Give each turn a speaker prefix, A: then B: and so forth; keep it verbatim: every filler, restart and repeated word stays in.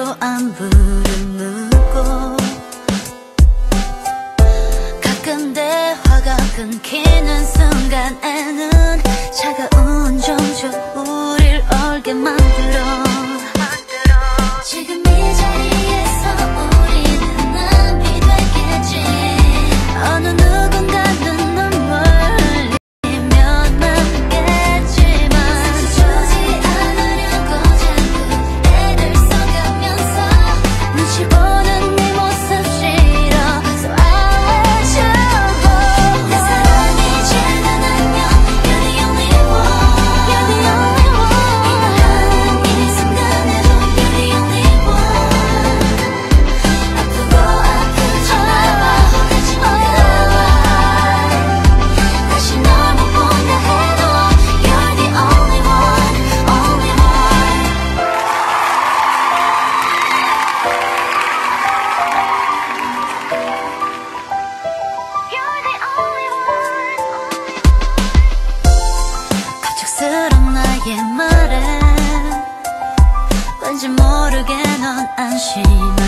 A: 아무도 안부를 묻고 가끔 대화가 끊기는 순간에는 차가운 정적 우릴 얼게 만들어 지금 이 자리에서 우리는 남이 되겠지 어느 누군가는 눈물 흘리며 남겠지만 스쳐지 않으려고 자꾸 애를 써가면서 눈치 보는 네 모습 싫어 So I let you go 내 사랑이지는 안녕 You're the only one You're the only one 이 순간에도 You're the only one 아프고 아프지 말아 다시 나와 다시 널 못 본다 해도 You're the only one Only one You're the only one 갑작스런 나의 말에 왠지 모르게 넌 안심해